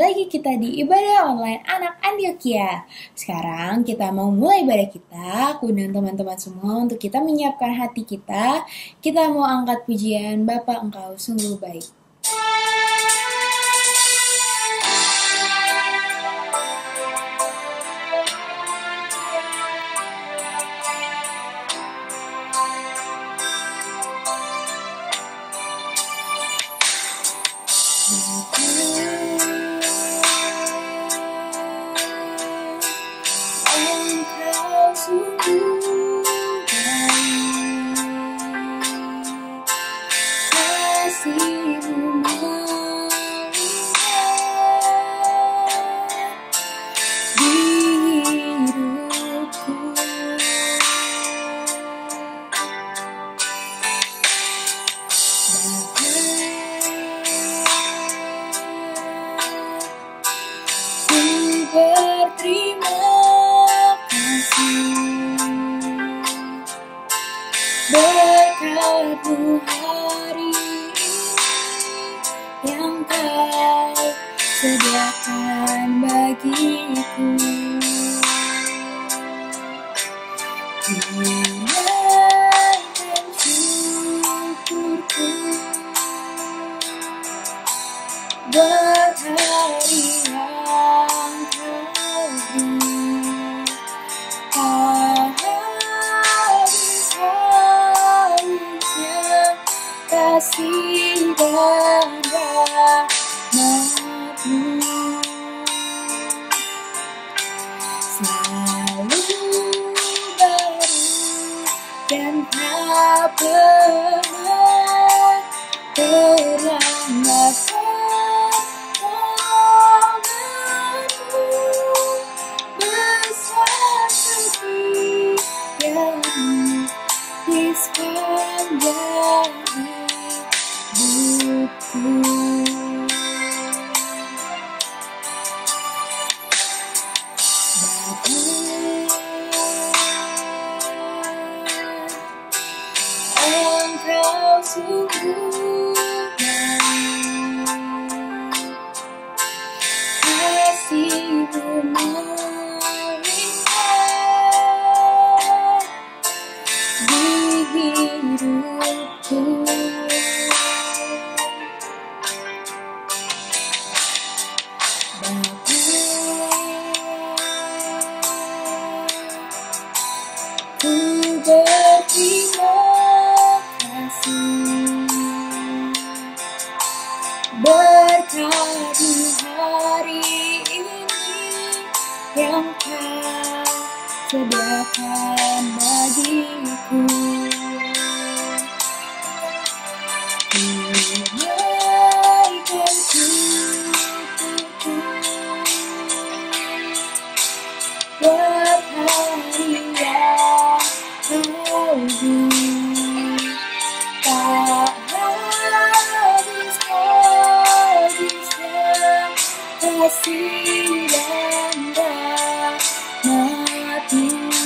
lagi kita di ibadah online anak Antioquia. Sekarang kita mau mulai ibadah kita. Aku dan teman-teman semua untuk kita menyiapkan hati kita. Kita mau angkat pujian Bapa Engkau sungguh baik. Berkat-Mu hari ini yang Kau sediakan bagiku. Tunaikan syukurku buat hari yang Kau beri. Kasih dan rahmat-Mu selalu baru dan tak pernah terlambat. Pertolongan-Mu besar setia-Mu di sepanjang Engkau sungguh baik, kasih-Mu melimpah di hidupku. Ku berterima kasih berkat-Mu hari ini yang Kau sediakan bagiku. Tunaikan syukurku buat hari yang Kau beri. Tak habis-habisnya kasih dan rahmat-Mu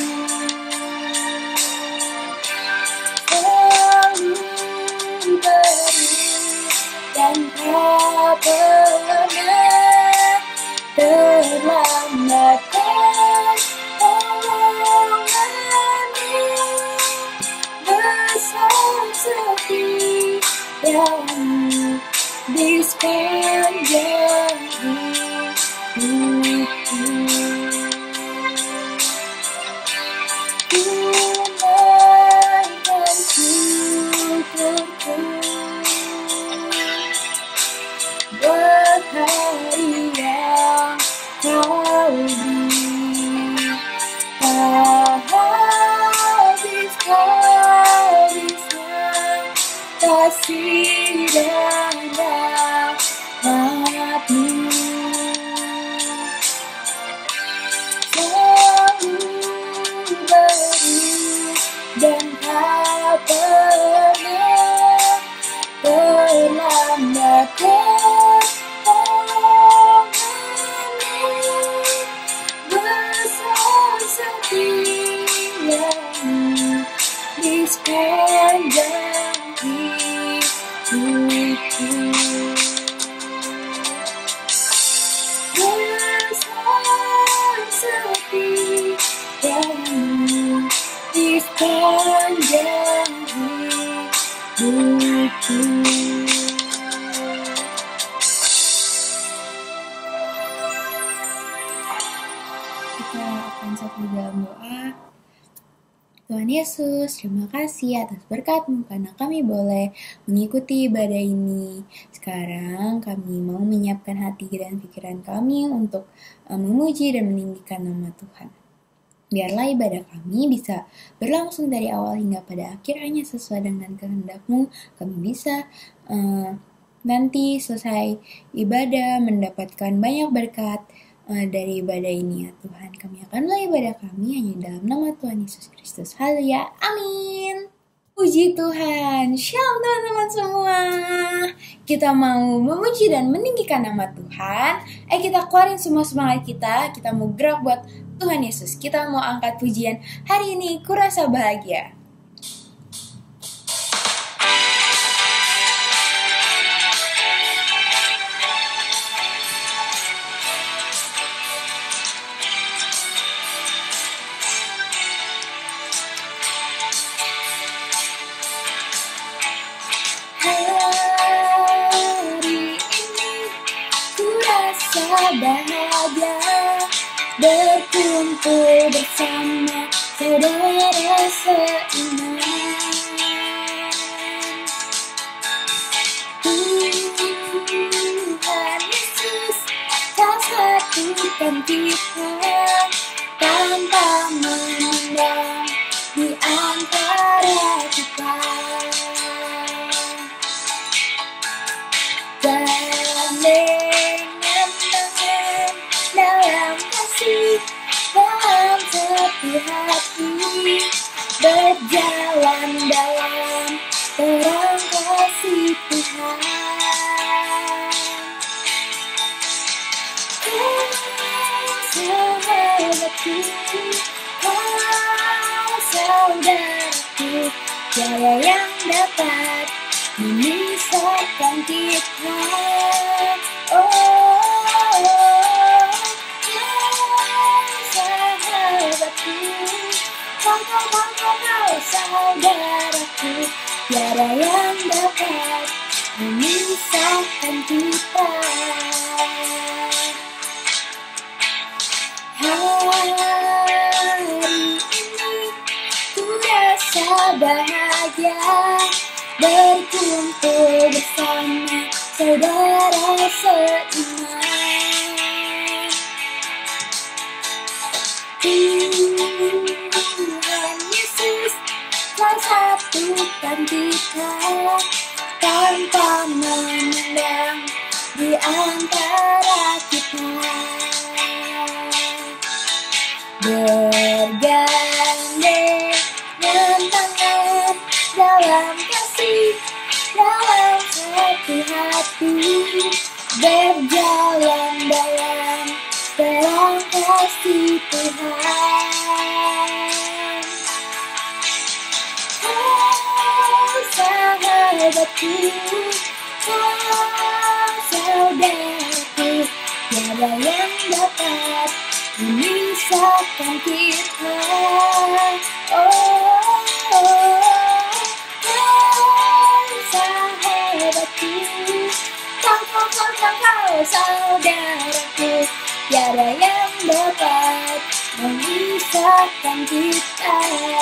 selalu beri dan tak pernah terlambat. Setia-Mu di sepanjang hidupku. Tunaikan syukurku buat hari yang Kau beri. Tak habis-habisnya kasih dan rahmat-Mu selalu beri dan tak pernah terlambat. Pertolongan-Mu besar setia-Mu di sepanjang hidupku. sepanjang hidupku. Kita akan satu dalam doa. Tuhan Yesus, terima kasih atas berkat-Mu karena kami boleh mengikuti ibadah ini. Sekarang kami mau menyiapkan hati dan pikiran kami untuk memuji dan meninggikan nama Tuhan. Biarlah ibadah kami bisa berlangsung dari awal hingga pada akhir hanya sesuai dengan kehendak-Mu. Kami bisa nanti selesai ibadah mendapatkan banyak berkat dari ibadah ini ya Tuhan. Kami akan mulai ibadah kami hanya dalam nama Tuhan Yesus Kristus. Haleluya, amin. Puji Tuhan. Shalom teman-teman semua. Kita mau memuji dan meninggikan nama Tuhan. Kita keluarin semua semangat kita. Kita mau gerak buat Tuhan Yesus. Kita mau angkat pujian hari ini. Kurasa bahagia. Bahagia berkumpul bersama saudara seiman. Tuhan Yesus tak satukan kita tanpa memandang di antara kita. Dalam satu hati berjalan dalam terang kasih Tuhan. Kau sahabatku, kau saudaraku, tiada yang dapat memisahkan kita. Kau saudaraku, tiada yang dapat memisahkan kita. Hari ini ku rasa bahagia berkumpul bersama saudara seiman. Tuhan Yesus telah satukan kita tanpa memandang di antara kita. Bergandengan tangan dalam kasih, dalam satu hati, berjalan dalam terang kasih Tuhan. Kau sahabatku, kau saudaraku, tiada yang dapat memisahkan kita. Kau sahabatku, kau saudaraku, tiada yang dapat memisahkan kita.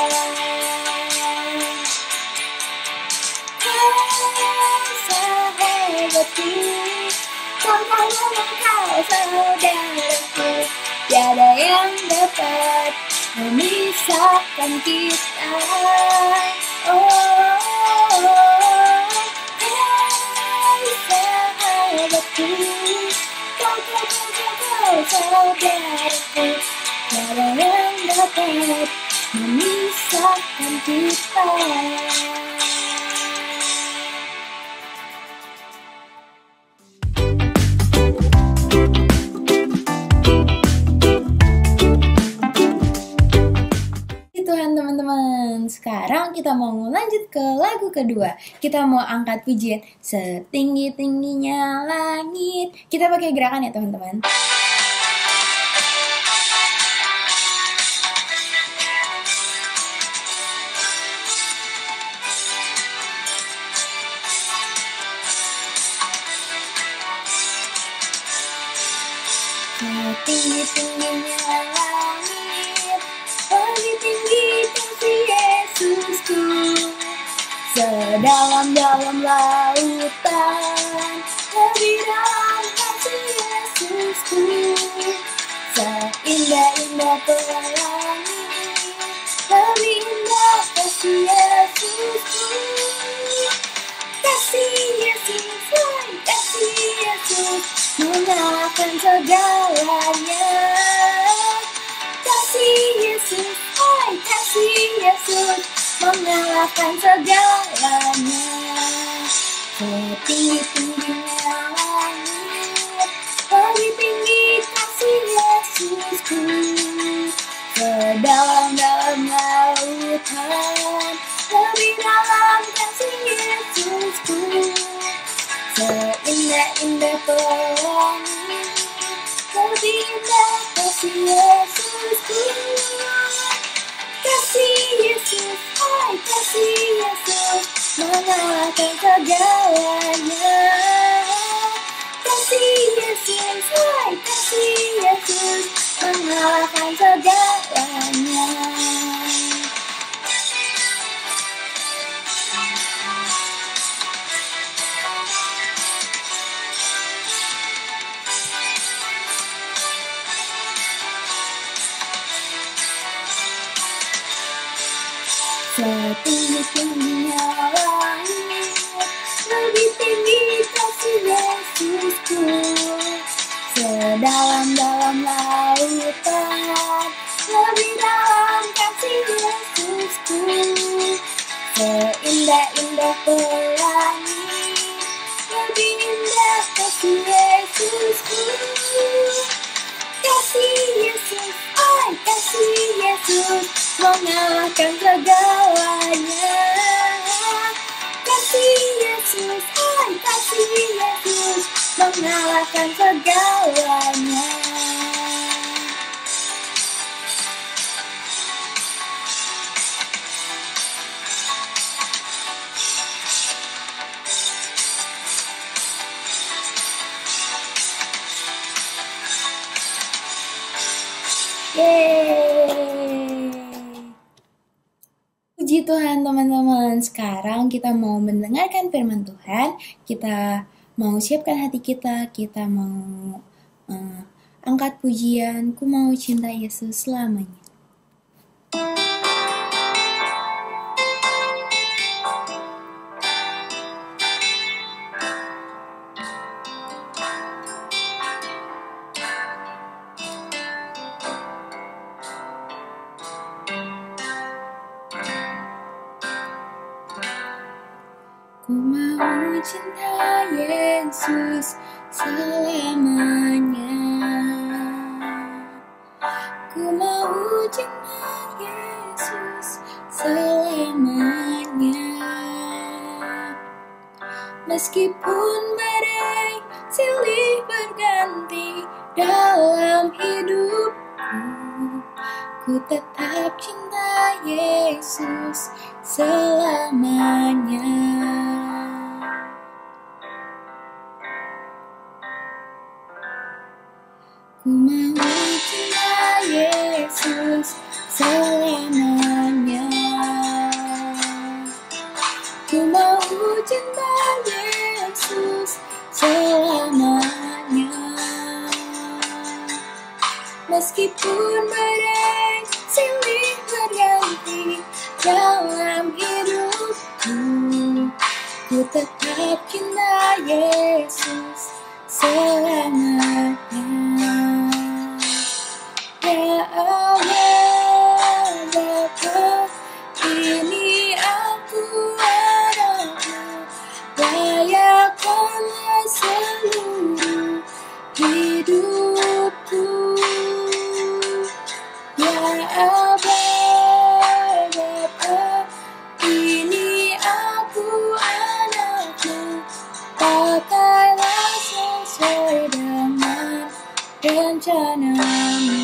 Kau sahabatku, kau saudaraku, tiada yang dapat memisahkan kita. Sahabatku, kau saudaraku, tiada yang dapat memisahkan kita. Tuhan teman-teman, sekarang kita mau lanjut ke lagu kedua. Kita mau angkat pujian setinggi-tingginya langit. Kita pakai gerakan ya teman-teman. tingginya langit, lebih tinggi kasih Yesusku. Sedalam-dalam lautan, lebih dalam kasih Yesusku. Seindah-indah pelangi, lebih indah kasih Yesusku. Kasih Yesus, kasih Yesus, mengalahkan segalanya. Kasih Yesus, kasih Yesus, mengalahkan segalanya. Setinggi-tingginya langit, lebih tinggi kasih Yesusku. Sedalam-dalam lautan, lebih dalam kasih Yesusku. Seindah-indah pelangi, lebih indah kasih Yesusku. Kasih Yesus, kasih Yesus, mengalahkan segalanya. Kasih Yesus, kasih Yesus, mengalahkan segalanya. Setinggi-tingginya langit, lebih tinggi kasih Yesusku. Sedalam-dalam lautan, lebih dalam kasih Yesusku. Seindah-indah pelangi, lebih indah kasih Yesusku. Kasih Yesus, kasih Yesus, mengalahkan segalanya. Kasih Yesus, kasih Yesus, mengalahkan segalanya. Yeay. Puji Tuhan teman-teman. Sekarang kita mau mendengarkan firman Tuhan. Kita mau siapkan hati kita. Kita mau angkat pujian. Ku mau cinta Yesus selamanya. Ku mau cinta Yesus selamanya. Ku mau cinta Yesus selamanya. Meskipun badai silih berganti dalam hidupku, ku tetap cinta Yesus selamanya. Ku mau cinta Yesus selamanya. Ku mau cinta Yesus selamanya. Meskipun badai silih berganti dalam hidupku, ku tetap cinta Yesus selamanya. Ya Allah Bapa, ini aku anakmu, layakkanlah seluruh hidupku. Ya Abba Bapa, ini aku anakmu, pakailah sesuai dengan rencanamu.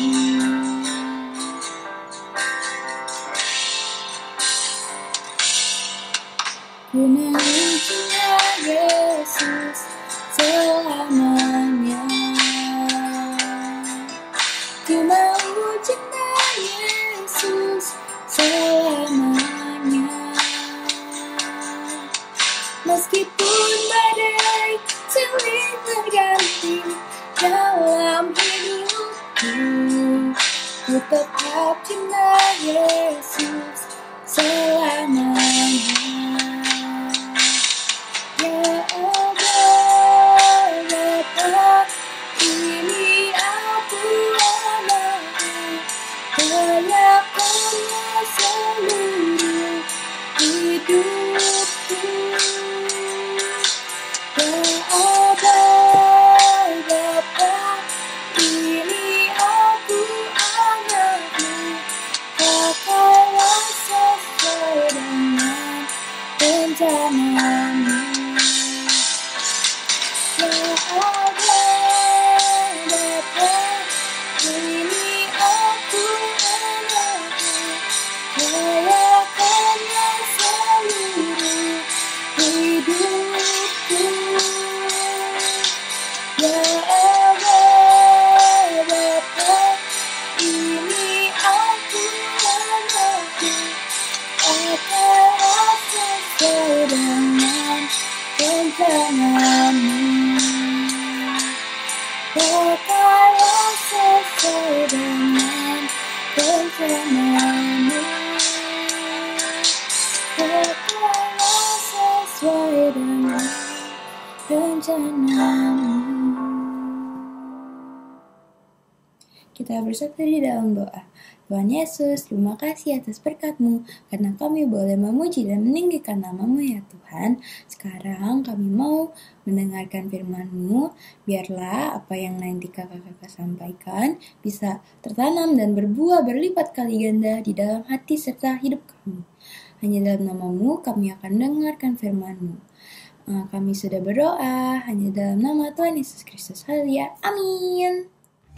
Ku mau cinta Yesus selamanya. selamanya. Meskipun badai silih berganti dalam hidupku, ku tetap cinta Yesus selamanya. Ya Allah, Bapa, ini aku anakmu, layakanlah seluruh hidupku. Ya Allah, Bapa, ini aku anakmu, pakailah sesuai dengan rencanamu. Ya Allah, Bapa, ini aku anakmu, layakanlah seluruh hidupku. Ya Allah, Bapa, ini aku anakmu, pakailah sesuai dengan rencanamu. Pakailah sesuai dengan rencanamu. Pakailah sesuai dengan rencanamu. Kita bersatu di dalam doa. Tuhan Yesus, terima kasih atas berkat-Mu, karena kami boleh memuji dan meninggikan nama-Mu ya Tuhan. Sekarang kami mau mendengarkan firman-Mu, biarlah apa yang nanti kakak-kakak sampaikan bisa tertanam dan berbuah berlipat kali ganda di dalam hati serta hidup kami. Hanya dalam nama-Mu kami akan dengarkan firman-Mu. Kami sudah berdoa hanya dalam nama Tuhan Yesus Kristus. Haleluya. Amin.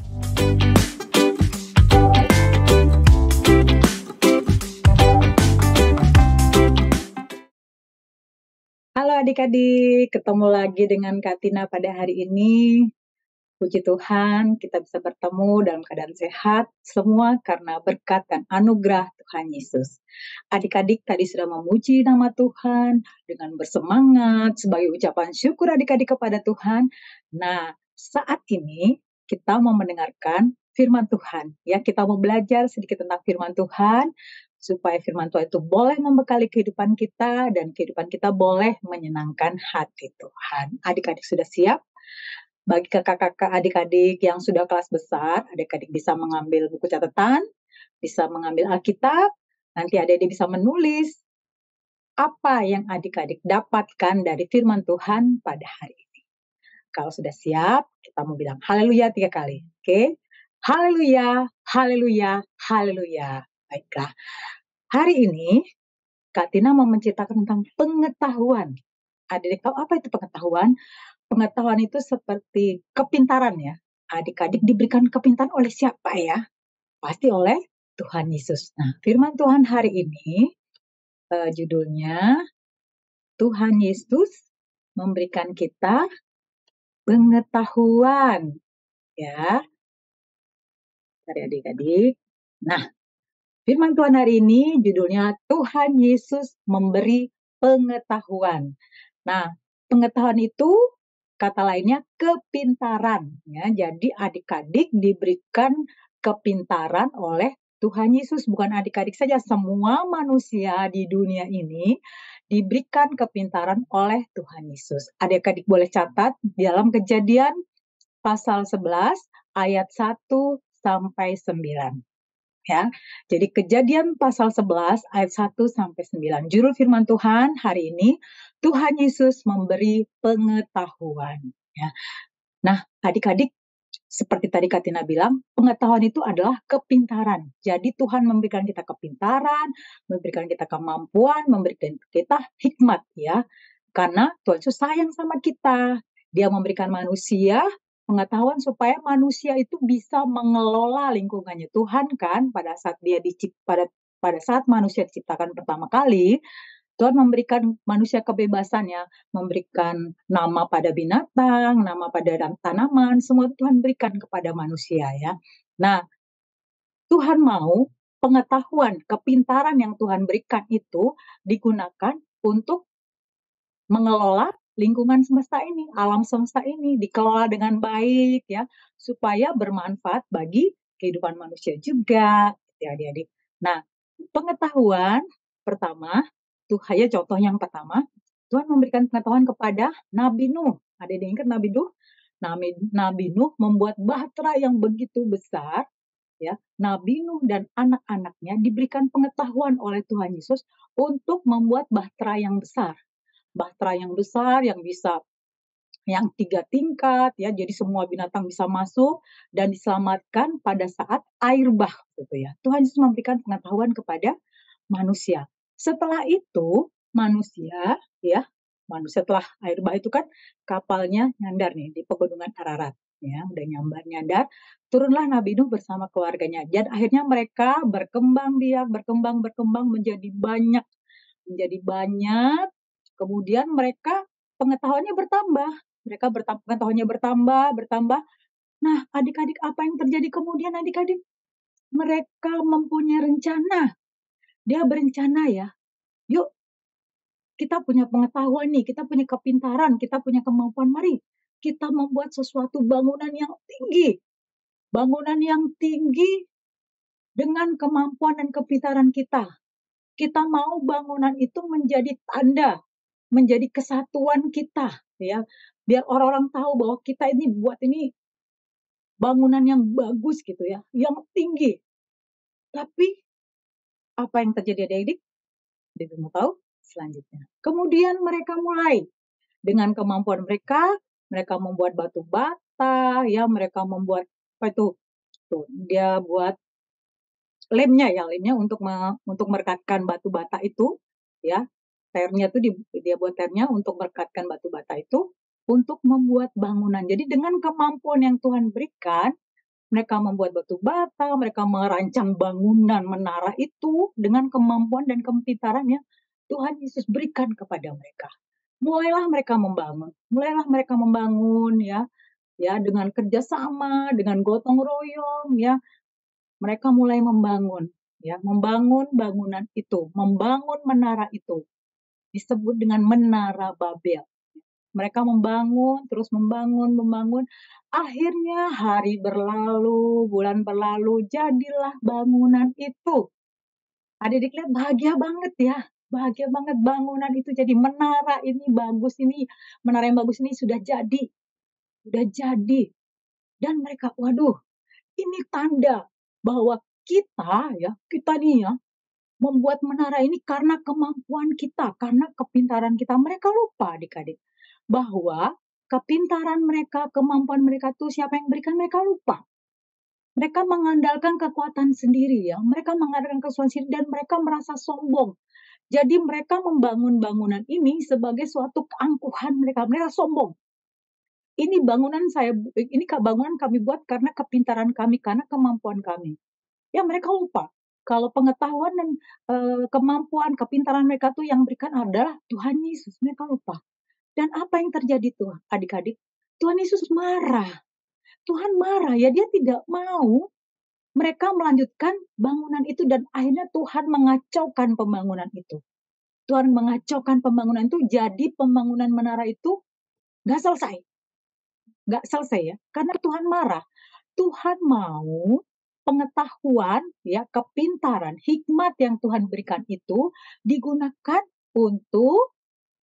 Halo adik-adik, ketemu lagi dengan Kak Tina pada hari ini. Puji Tuhan, kita bisa bertemu dalam keadaan sehat, semua karena berkat dan anugerah Tuhan Yesus. Adik-adik tadi sudah memuji nama Tuhan dengan bersemangat sebagai ucapan syukur adik-adik kepada Tuhan. Nah, saat ini kita mau mendengarkan firman Tuhan. Ya, kita mau belajar sedikit tentang firman Tuhan, supaya firman Tuhan itu boleh membekali kehidupan kita dan kehidupan kita boleh menyenangkan hati Tuhan. Adik-adik sudah siap? Bagi kakak-kakak adik-adik yang sudah kelas besar, adik-adik bisa mengambil buku catatan, bisa mengambil Alkitab, nanti adik-adik bisa menulis apa yang adik-adik dapatkan dari firman Tuhan pada hari ini. Kalau sudah siap, kita mau bilang haleluya 3 kali. Oke? Haleluya, haleluya, haleluya. Baiklah. Hari ini, Kak Tina mau menceritakan tentang pengetahuan. Adik-adik tahu apa itu pengetahuan? Pengetahuan itu seperti kepintaran ya. Adik-adik diberikan kepintaran oleh siapa ya? Pasti oleh Tuhan Yesus. Nah, firman Tuhan hari ini judulnya Tuhan Yesus memberikan kita pengetahuan. Ya, dari adik-adik. Nah, firman Tuhan hari ini judulnya Tuhan Yesus memberi pengetahuan. Nah, pengetahuan itu kata lainnya kepintaran. Ya, jadi adik-adik diberikan kepintaran oleh Tuhan Yesus. Bukan adik-adik saja, semua manusia di dunia ini diberikan kepintaran oleh Tuhan Yesus. Adik-adik boleh catat di dalam Kejadian pasal 11 ayat 1 sampai 9. Ya. Jadi Kejadian pasal 11 ayat 1 sampai 9. Judul firman Tuhan hari ini, Tuhan Yesus memberi pengetahuan, ya. Nah, adik-adik seperti tadi Kak Tina bilang, pengetahuan itu adalah kepintaran. Jadi Tuhan memberikan kita kepintaran, memberikan kita kemampuan, memberikan kita hikmat ya. Karena Tuhan Yesus sayang sama kita. Dia memberikan manusia pengetahuan supaya manusia itu bisa mengelola lingkungannya. Tuhan kan pada saat pada saat manusia diciptakan pertama kali, Tuhan memberikan manusia kebebasan ya, memberikan nama pada binatang, nama pada tanaman, semua Tuhan berikan kepada manusia ya. Nah, Tuhan mau pengetahuan, kepintaran yang Tuhan berikan itu digunakan untuk mengelola lingkungan semesta ini, alam semesta ini, dikelola dengan baik ya, supaya bermanfaat bagi kehidupan manusia juga, ya adik-adik. Nah, pengetahuan pertama, tuh ya contoh yang pertama, Tuhan memberikan pengetahuan kepada Nabi Nuh. Ada yang ingat Nabi Nuh? Nabi Nuh membuat bahtera yang begitu besar, ya. Nabi Nuh dan anak-anaknya diberikan pengetahuan oleh Tuhan Yesus untuk membuat bahtera yang besar. Bahtera yang besar yang bisa yang 3 tingkat ya, jadi semua binatang bisa masuk dan diselamatkan pada saat air bah gitu ya. Tuhan Yesus memberikan pengetahuan kepada manusia. Setelah itu manusia ya, manusia setelah air bah itu kan kapalnya nyandar nih di pegunungan Ararat ya, udah nyandar, turunlah Nabi Nuh bersama keluarganya. Dan akhirnya mereka berkembang biak, berkembang menjadi banyak. Kemudian mereka pengetahuannya bertambah. Pengetahuannya bertambah. Nah, adik-adik apa yang terjadi kemudian adik-adik? Mereka mempunyai rencana. Dia berencana ya, yuk kita punya pengetahuan nih, kita punya kepintaran, kita punya kemampuan, mari kita membuat sesuatu bangunan yang tinggi. Bangunan yang tinggi dengan kemampuan dan kepintaran kita. Kita mau bangunan itu menjadi tanda, menjadi kesatuan kita ya. Biar orang-orang tahu bahwa kita ini buat ini bangunan yang bagus gitu ya, yang tinggi. Tapi apa yang terjadi adik-adik? Adik mau tahu selanjutnya. Kemudian mereka mulai dengan kemampuan mereka, mereka membuat batu bata, ya mereka membuat apa itu? Tuh, dia buat lemnya untuk merekatkan batu bata itu, ya. Ternya tuh dia buat ternya untuk merekatkan batu bata itu untuk membuat bangunan. Jadi dengan kemampuan yang Tuhan berikan, mereka membuat batu bata, mereka merancang bangunan menara itu dengan kemampuan dan kepintaran yang Tuhan Yesus berikan kepada mereka. Mulailah mereka membangun ya dengan kerjasama, dengan gotong royong ya, mereka mulai membangun bangunan itu, membangun menara itu, disebut dengan menara Babel. Mereka terus membangun. Akhirnya hari berlalu, bulan berlalu, jadilah bangunan itu. Adik-adik lihat bahagia banget ya. Bahagia banget bangunan itu jadi menara ini bagus ini. Menara yang bagus ini sudah jadi. Dan mereka, waduh, ini tanda bahwa kita nih ya, membuat menara ini karena kemampuan kita, karena kepintaran kita. Mereka lupa adik-adik bahwa kepintaran mereka, kemampuan mereka tuh siapa yang berikan, mereka lupa. Mereka mengandalkan kekuatan sendiri ya, mereka mengandalkan kekuatan sendiri dan mereka merasa sombong. Jadi mereka membangun bangunan ini sebagai suatu keangkuhan mereka sombong. Ini bangunan kami buat karena kepintaran kami, karena kemampuan kami. Ya mereka lupa kalau pengetahuan dan kemampuan, kepintaran mereka tuh yang berikan adalah Tuhan Yesus. Mereka lupa. Dan apa yang terjadi tuh adik-adik? Tuhan Yesus marah. Tuhan marah ya, dia tidak mau mereka melanjutkan bangunan itu dan akhirnya Tuhan mengacaukan pembangunan itu. Tuhan mengacaukan pembangunan itu, jadi pembangunan menara itu nggak selesai ya, karena Tuhan marah. Tuhan mau pengetahuan ya, kepintaran, hikmat yang Tuhan berikan itu digunakan untuk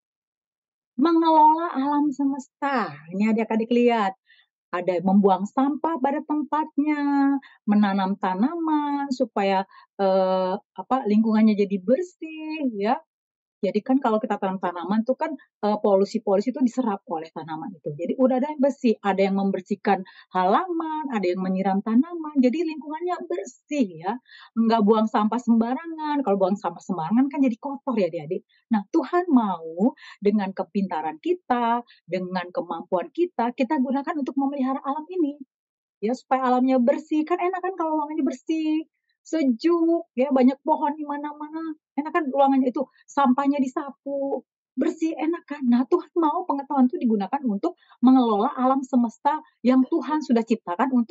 mengelola alam semesta. Ini adik-adik lihat, ada membuang sampah pada tempatnya, menanam tanaman supaya lingkungannya jadi bersih ya. Jadi kan kalau kita tanam tanaman tuh kan polusi-polusi itu diserap oleh tanaman itu. Jadi udah ada yang bersih, ada yang membersihkan halaman, ada yang menyiram tanaman. Jadi lingkungannya bersih ya. Enggak buang sampah sembarangan. Kalau buang sampah sembarangan kan jadi kotor ya adik-adik. Nah, Tuhan mau dengan kepintaran kita, dengan kemampuan kita gunakan untuk memelihara alam ini. Ya supaya alamnya bersih. Kan enak kan kalau ruangannya bersih, sejuk, ya banyak pohon di mana-mana. Enak kan ruangannya itu, sampahnya disapu, bersih, enak kan. Nah, Tuhan mau pengetahuan itu digunakan untuk mengelola alam semesta yang Tuhan sudah ciptakan untuk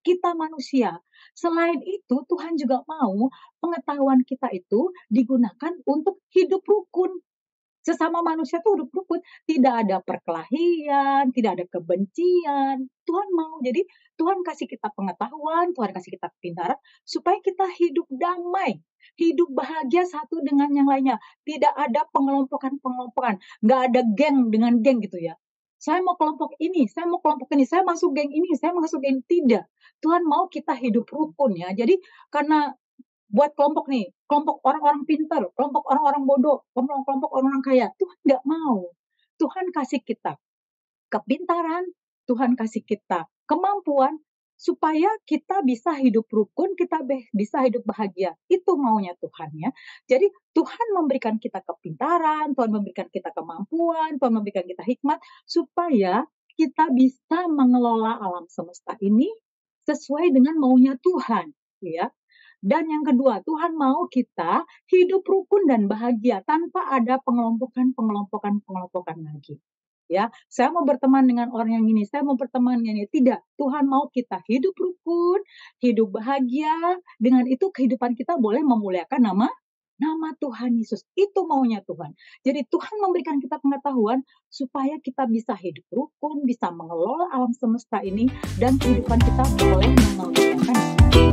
kita manusia. Selain itu, Tuhan juga mau pengetahuan kita itu digunakan untuk hidup rukun. Sesama manusia tuh hidup rukun, tidak ada perkelahian, tidak ada kebencian. Tuhan mau, jadi Tuhan kasih kita pengetahuan, Tuhan kasih kita kepintaran, supaya kita hidup damai, hidup bahagia satu dengan yang lainnya. Tidak ada pengelompokan-pengelompokan, nggak ada geng dengan geng gitu ya. Saya mau kelompok ini, saya mau kelompok ini, saya masuk geng ini, saya masuk geng tidak. Tuhan mau kita hidup rukun ya. Jadi karena buat kelompok nih, kelompok orang-orang pintar, kelompok orang-orang bodoh, kelompok orang-orang kaya. Tuhan nggak mau. Tuhan kasih kita kepintaran, Tuhan kasih kita kemampuan, supaya kita bisa hidup rukun, kita bisa hidup bahagia. Itu maunya Tuhan ya. Jadi Tuhan memberikan kita kepintaran, Tuhan memberikan kita kemampuan, Tuhan memberikan kita hikmat, supaya kita bisa mengelola alam semesta ini sesuai dengan maunya Tuhan. Ya. Dan yang kedua, Tuhan mau kita hidup rukun dan bahagia tanpa ada pengelompokan lagi. Ya, saya mau berteman dengan orang yang ini, saya mau berteman dengan ini. Tidak, Tuhan mau kita hidup rukun, hidup bahagia. Dengan itu kehidupan kita boleh memuliakan nama Tuhan Yesus. Itu maunya Tuhan. Jadi Tuhan memberikan kita pengetahuan supaya kita bisa hidup rukun, bisa mengelola alam semesta ini, dan kehidupan kita boleh memuliakan nama Tuhan.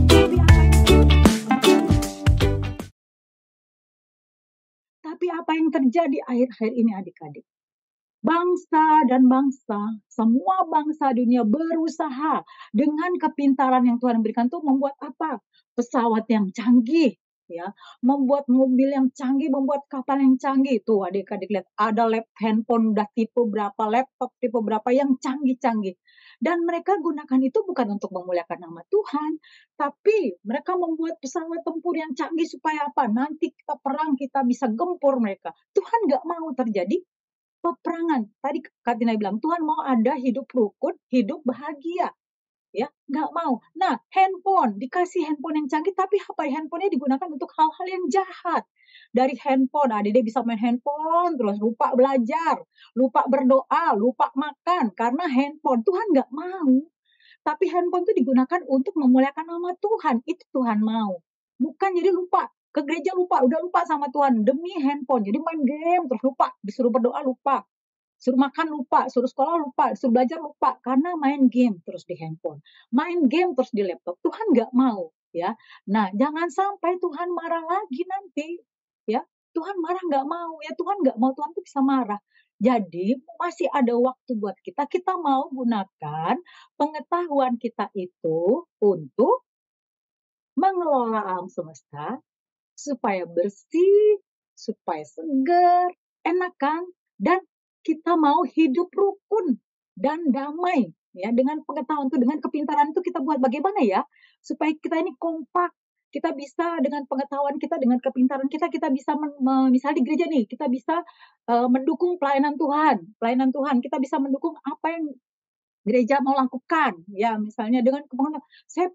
Tapi apa yang terjadi akhir-akhir ini adik-adik? Bangsa dan bangsa, semua bangsa dunia berusaha dengan kepintaran yang Tuhan berikan tuh membuat apa? Pesawat yang canggih, ya, membuat mobil yang canggih, membuat kapal yang canggih. Tuh adik-adik lihat, ada handphone udah tipe berapa, laptop tipe berapa yang canggih-canggih. Dan mereka gunakan itu bukan untuk memuliakan nama Tuhan, tapi mereka membuat pesawat tempur yang canggih supaya apa? Nanti kita perang, kita bisa gempur mereka. Tuhan nggak mau terjadi peperangan. Tadi Katina bilang, Tuhan mau ada hidup rukun, hidup bahagia. Ya, nggak mau. Nah, dikasih handphone yang canggih, tapi apa handphonenya digunakan untuk hal-hal yang jahat. Dari handphone, dia bisa main handphone, terus lupa belajar, lupa berdoa, lupa makan, karena handphone. Tuhan nggak mau. Tapi handphone itu digunakan untuk memuliakan nama Tuhan. Itu Tuhan mau. Bukan jadi lupa. Ke gereja lupa, udah lupa sama Tuhan. Demi handphone. Jadi main game terus lupa. Disuruh berdoa lupa. Suruh makan lupa. Suruh sekolah lupa. Suruh belajar lupa. Karena main game terus di handphone. Main game terus di laptop. Tuhan nggak mau. Ya. Nah, jangan sampai Tuhan marah lagi nanti. Ya. Tuhan marah nggak mau. Ya, Tuhan nggak mau. Tuhan tuh bisa marah. Jadi masih ada waktu buat kita. Kita mau gunakan pengetahuan kita itu untuk mengelola alam semesta supaya bersih, supaya segar, enak kan? Dan kita mau hidup rukun dan damai. Ya, dengan pengetahuan itu, dengan kepintaran itu kita buat bagaimana ya? Supaya kita ini kompak, kita bisa dengan pengetahuan kita, dengan kepintaran kita, kita bisa misalnya di gereja nih, kita bisa mendukung pelayanan Tuhan, kita bisa mendukung apa yang gereja mau lakukan, ya misalnya dengan kemampuan saya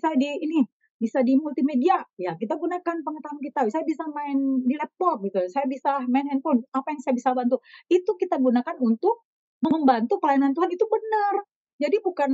bisa di multimedia, ya kita gunakan pengetahuan kita, saya bisa main di laptop gitu, saya bisa main handphone, apa yang saya bisa bantu, itu kita gunakan untuk membantu pelayanan Tuhan itu benar. Jadi bukan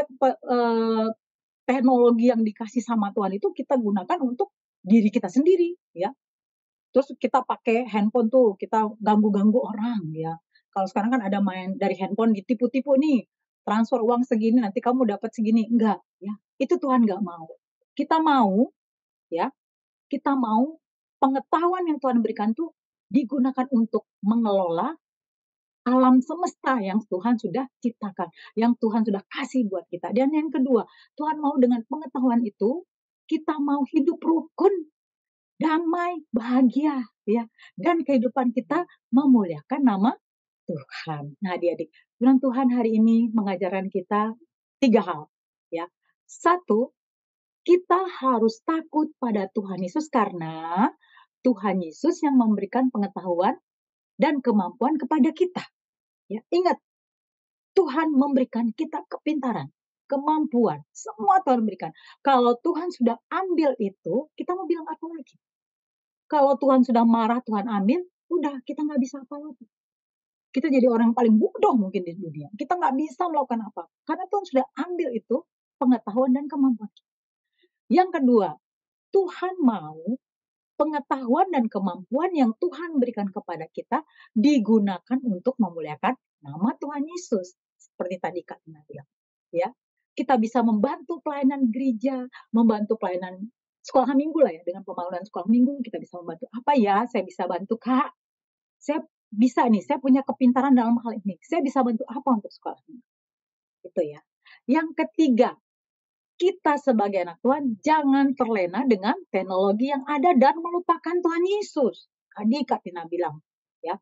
teknologi yang dikasih sama Tuhan itu kita gunakan untuk diri kita sendiri, ya. Terus kita pakai handphone tuh, kita ganggu-ganggu orang ya. Kalau sekarang kan ada main dari handphone ditipu-tipu nih, transfer uang segini nanti kamu dapat segini. Enggak, ya. Itu Tuhan enggak mau. Kita mau, ya, kita mau pengetahuan yang Tuhan berikan tuh digunakan untuk mengelola alam semesta yang Tuhan sudah ciptakan, yang Tuhan sudah kasih buat kita. Dan yang kedua, Tuhan mau dengan pengetahuan itu, kita mau hidup rukun, damai, bahagia, ya. Dan kehidupan kita memuliakan nama Tuhan. Nah, adik-adik, firman Tuhan hari ini mengajarkan kita 3 hal, ya. 1, kita harus takut pada Tuhan Yesus karena Tuhan Yesus yang memberikan pengetahuan dan kemampuan kepada kita. Ya, ingat, Tuhan memberikan kita kepintaran, kemampuan, semua Tuhan berikan. Kalau Tuhan sudah ambil itu, kita mau bilang apa lagi? Kalau Tuhan sudah marah, Tuhan ambil, udah kita nggak bisa apa lagi. Kita jadi orang yang paling bodoh mungkin di dunia. Kita nggak bisa melakukan apa. Karena Tuhan sudah ambil itu pengetahuan dan kemampuan. Yang kedua, Tuhan mau pengetahuan dan kemampuan yang Tuhan berikan kepada kita digunakan untuk memuliakan nama Tuhan Yesus. Seperti tadi Kak Tina bilang. Ya, kita bisa membantu pelayanan gereja, membantu pelayanan sekolah minggu lah ya, dengan pembangunan sekolah minggu kita bisa membantu. Apa ya saya bisa bantu Kak? Saya bisa nih, saya punya kepintaran dalam hal ini. Saya bisa bantu apa untuk sekolah minggu? Itu ya. Yang ketiga, kita sebagai anak Tuhan jangan terlena dengan teknologi yang ada dan melupakan Tuhan Yesus. Tadi Kak Tina bilang, ya,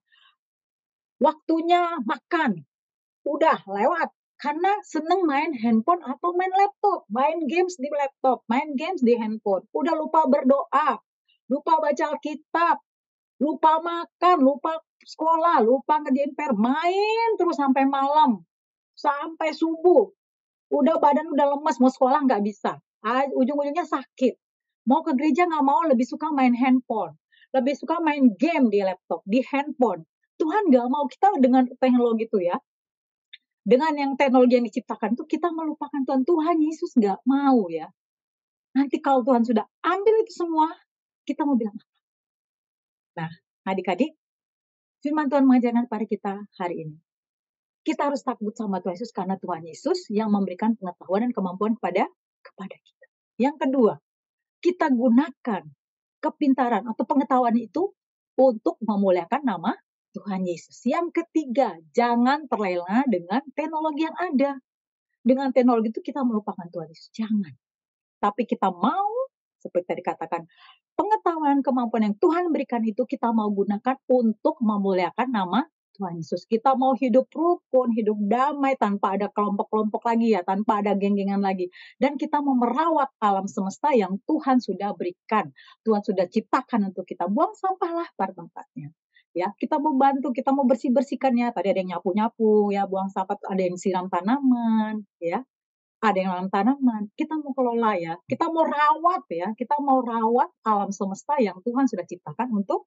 waktunya makan, udah lewat. Karena seneng main handphone atau main laptop, main games di laptop, main games di handphone. Udah lupa berdoa, lupa baca Alkitab, lupa makan, lupa sekolah, lupa ngerjain PR, main terus sampai malam, sampai subuh. Udah badan udah lemes, mau sekolah nggak bisa. Ujung-ujungnya sakit. Mau ke gereja nggak mau, lebih suka main handphone. Lebih suka main game di laptop, di handphone. Tuhan nggak mau kita dengan teknologi itu ya. Dengan yang teknologi yang diciptakan itu kita melupakan Tuhan. Tuhan Yesus nggak mau ya. Nanti kalau Tuhan sudah ambil itu semua, kita mau bilang apa? Nah, adik-adik, firman Tuhan mengajarkan kepada kita hari ini. Kita harus takut sama Tuhan Yesus karena Tuhan Yesus yang memberikan pengetahuan dan kemampuan kepada kita. Yang kedua, kita gunakan kepintaran atau pengetahuan itu untuk memuliakan nama Tuhan Yesus. Yang ketiga, jangan terlena dengan teknologi yang ada. Dengan teknologi itu kita melupakan Tuhan Yesus. Jangan. Tapi kita mau, seperti tadi katakan, pengetahuan kemampuan yang Tuhan berikan itu kita mau gunakan untuk memuliakan nama Tuhan Yesus. Kita mau hidup rukun, hidup damai tanpa ada kelompok-kelompok lagi ya, tanpa ada geng-gengan lagi. Dan kita mau merawat alam semesta yang Tuhan sudah berikan. Tuhan sudah ciptakan untuk kita. Buang sampahlah pada tempatnya. Ya, kita mau bantu, kita mau bersih-bersihkannya. Tadi ada yang nyapu-nyapu, ya, buang sampah, ada yang siram tanaman, ya. Ada yang nanam tanaman, kita mau kelola ya, kita mau rawat ya, kita mau rawat alam semesta yang Tuhan sudah ciptakan untuk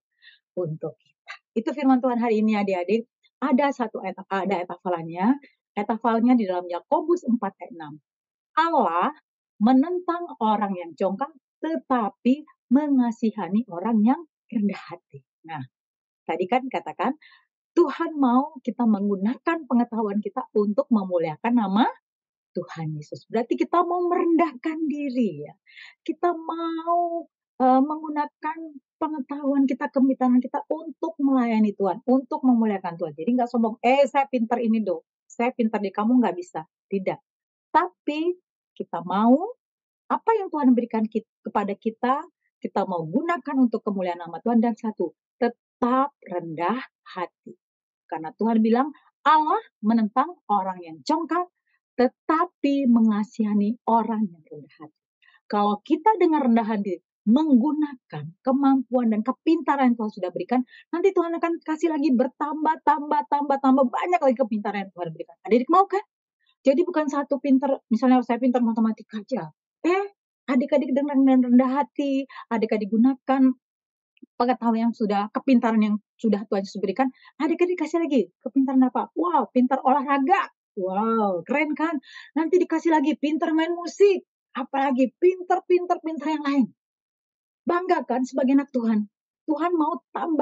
kita. Itu firman Tuhan hari ini adik-adik. Ada ayat hafalannya. Ayat hafalnya di dalam Yakobus 4 ayat 6. Allah menentang orang yang congkak, tetapi mengasihani orang yang rendah hati. Nah, tadi kan katakan, Tuhan mau kita menggunakan pengetahuan kita untuk memuliakan nama Tuhan Yesus. Berarti kita mau merendahkan diri ya. Kita mau menggunakan pengetahuan kita, kepintaran kita untuk melayani Tuhan, untuk memuliakan Tuhan. Jadi nggak sombong, saya pintar ini dong, saya pintar di kamu nggak bisa. Tidak. Tapi kita mau apa yang Tuhan berikan kepada kita mau gunakan untuk kemuliaan nama Tuhan. Dan satu, tetap rendah hati. Karena Tuhan bilang, Allah menentang orang yang congkak, tetapi mengasihani orang yang rendah hati. Kalau kita dengan rendah hati menggunakan kemampuan dan kepintaran yang Tuhan sudah berikan, nanti Tuhan akan kasih lagi tambah banyak lagi kepintaran yang Tuhan berikan. Adik-adik mau kan? Jadi bukan satu pintar, misalnya saya pintar matematika aja. Adik-adik dengan rendah hati, adik-adik gunakan pengetahuan yang sudah, kepintaran yang sudah Tuhan Yesus berikan, adik-adik kasih lagi kepintaran apa? Wow, pintar olahraga. Wow, keren kan? Nanti dikasih lagi pintar main musik, apalagi pintar yang lain. Bangga kan sebagai anak Tuhan? Tuhan mau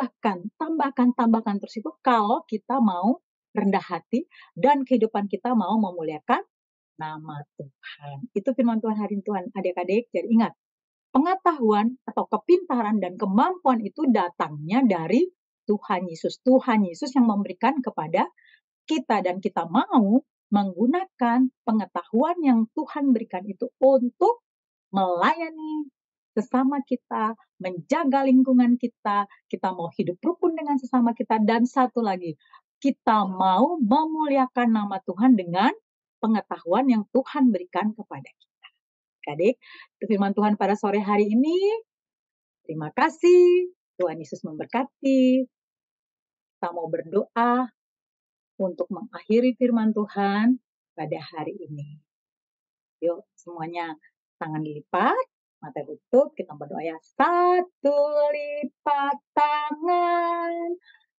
tambahkan terus itu kalau kita mau rendah hati dan kehidupan kita mau memuliakan nama Tuhan. Itu firman Tuhan hari ini Tuhan, adik-adik. Jadi ingat, pengetahuan atau kepintaran dan kemampuan itu datangnya dari Tuhan Yesus. Tuhan Yesus yang memberikan kepada kita dan kita mau menggunakan pengetahuan yang Tuhan berikan itu untuk melayani sesama kita, menjaga lingkungan kita mau hidup rukun dengan sesama kita, dan satu lagi, kita mau memuliakan nama Tuhan dengan pengetahuan yang Tuhan berikan kepada kita. Adik, itu firman Tuhan pada sore hari ini. Terima kasih. Tuhan Yesus memberkati. Kita mau berdoa untuk mengakhiri firman Tuhan pada hari ini. Yuk semuanya tangan dilipat, mata tutup, kita berdoa ya. 1 lipat tangan,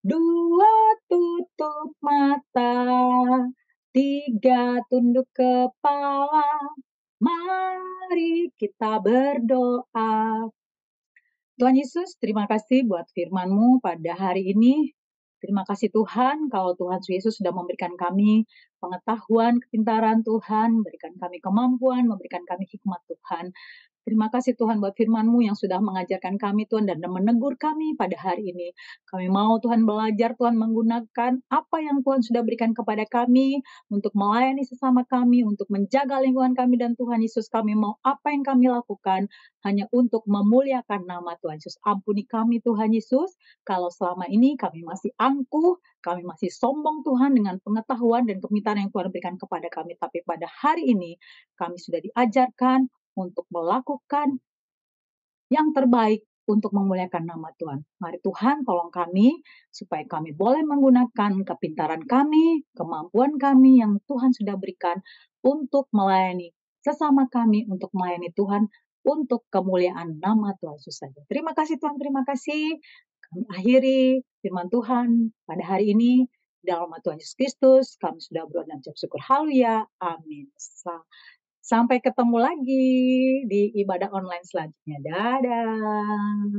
2 tutup mata, 3 tunduk kepala, Mari kita berdoa. Tuhan Yesus, terima kasih buat firman-Mu pada hari ini. Terima kasih Tuhan, kalau Tuhan Yesus sudah memberikan kami pengetahuan, kepintaran Tuhan, berikan kami kemampuan, memberikan kami hikmat Tuhan. Terima kasih Tuhan buat firman-Mu yang sudah mengajarkan kami Tuhan dan menegur kami pada hari ini. Kami mau Tuhan belajar Tuhan menggunakan apa yang Tuhan sudah berikan kepada kami untuk melayani sesama kami, untuk menjaga lingkungan kami dan Tuhan Yesus kami mau apa yang kami lakukan hanya untuk memuliakan nama Tuhan Yesus. Ampuni kami Tuhan Yesus, kalau selama ini kami masih angkuh, kami masih sombong Tuhan dengan pengetahuan dan kepintaran yang Tuhan berikan kepada kami. Tapi pada hari ini kami sudah diajarkan untuk melakukan yang terbaik untuk memuliakan nama Tuhan. Mari Tuhan tolong kami supaya kami boleh menggunakan kepintaran kami, kemampuan kami yang Tuhan sudah berikan untuk melayani sesama kami, untuk melayani Tuhan, untuk kemuliaan nama Tuhan Yesus saja. Terima kasih Tuhan, terima kasih. Kami akhiri firman Tuhan pada hari ini. Dalam nama Tuhan Yesus Kristus, kami sudah berdoa dan ucap syukur. Haleluya. Amin. Sampai ketemu lagi di ibadah online selanjutnya. Dadah.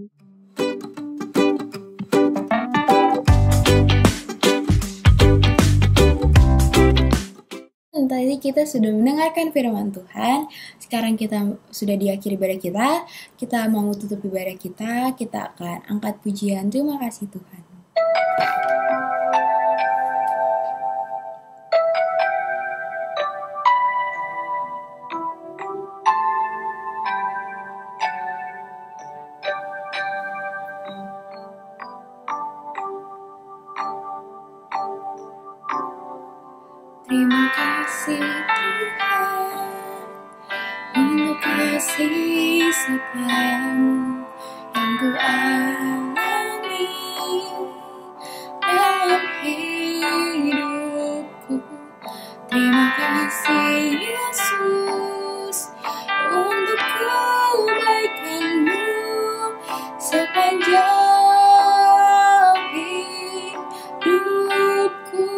Tadi kita sudah mendengarkan firman Tuhan. Sekarang kita sudah di akhir ibadah kita. Kita mau tutup ibadah kita. Kita akan angkat pujian. Terima kasih Tuhan. Terima kasih Tuhan untuk kasih setiamu yang Ku alami dalam hidupku. Terima kasih Yesus untuk kebaikan-Mu sepanjang hidupku.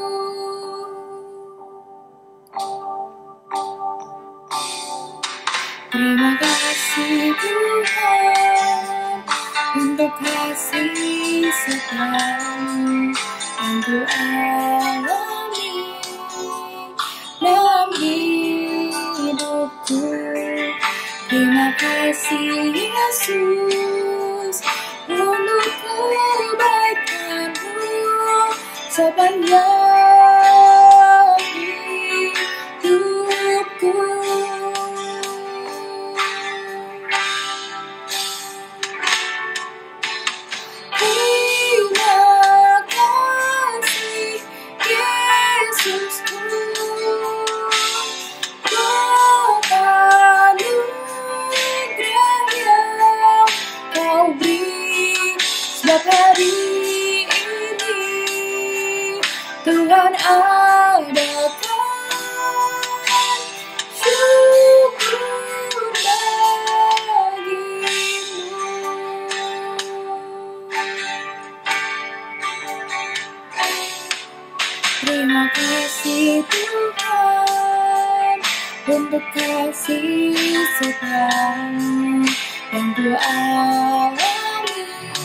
Terima kasih Tuhan untuk kasih setiamu yang Ku alami dalam hidupku. Terima kasih Yesus untuk kebaikan-Mu sepanjang hidupku. Hari ini Tuhan adakan syukur bagimu. Terima kasih Tuhan untuk kasih setiamu yang Ku alami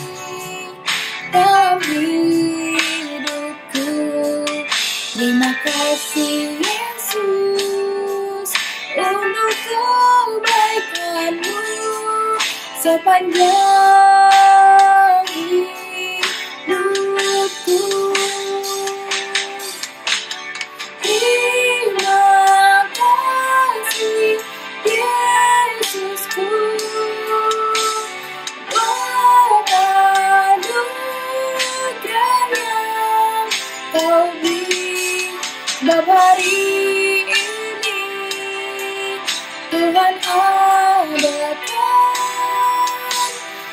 dalam hidupku. Terima kasih Yesus untuk kebaikan-Mu sepanjang hidupku. Terima kasih Yesusku. Bapa hari ini Tuhan adakan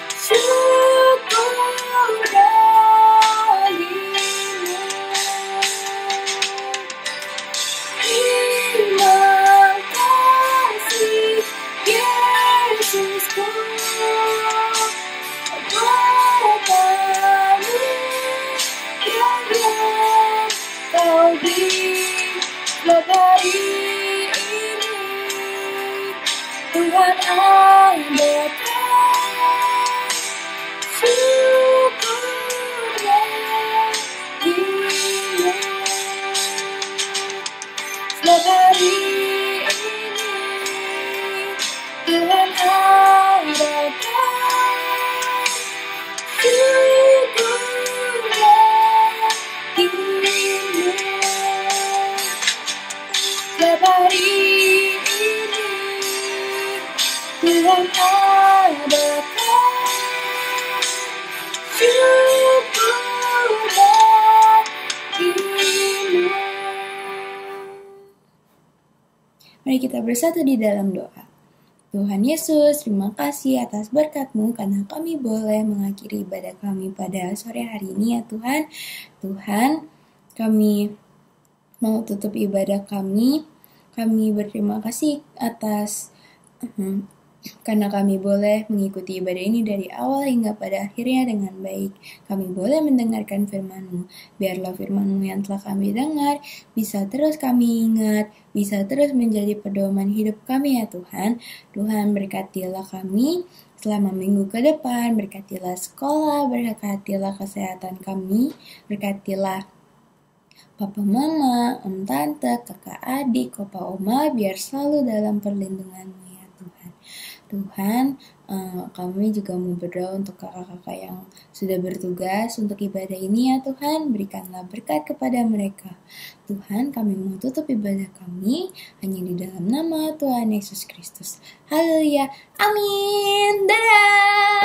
Mari kita bersatu di dalam doa. Tuhan Yesus, terima kasih atas berkat-Mu karena kami boleh mengakhiri ibadah kami pada sore hari ini ya Tuhan. Tuhan, kami mau tutup ibadah kami. Kami berterima kasih atas karena kami boleh mengikuti ibadah ini dari awal hingga pada akhirnya dengan baik. Kami boleh mendengarkan firman-Mu. Biarlah firman-Mu yang telah kami dengar bisa terus kami ingat, bisa terus menjadi pedoman hidup kami ya Tuhan. Tuhan berkatilah kami selama minggu ke depan, berkatilah sekolah, berkatilah kesehatan kami, berkatilah Papa Mama, Om Tante, kakak adik, Opa Oma, biar selalu dalam perlindungan-Mu ya Tuhan. Tuhan, kami juga mau berdoa untuk kakak-kakak yang sudah bertugas untuk ibadah ini ya Tuhan, berikanlah berkat kepada mereka. Tuhan, kami mau tutup ibadah kami hanya di dalam nama Tuhan Yesus Kristus. Haleluya, amin, dadah!